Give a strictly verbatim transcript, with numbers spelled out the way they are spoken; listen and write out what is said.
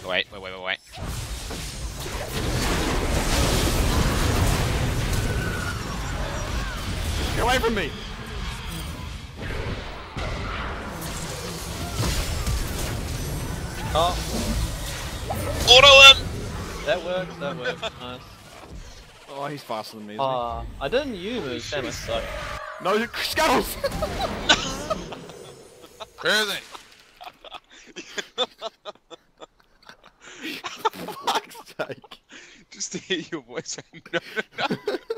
wait, wait, wait, wait, wait. Get away from me! Oh, Auto him! that works, that works, nice. Oh, he's faster than me, isn't Ah, I didn't use damn it, so. he? No, scuttles! Where is he? For fuck's sake. Just to hear your voice. No, no, no.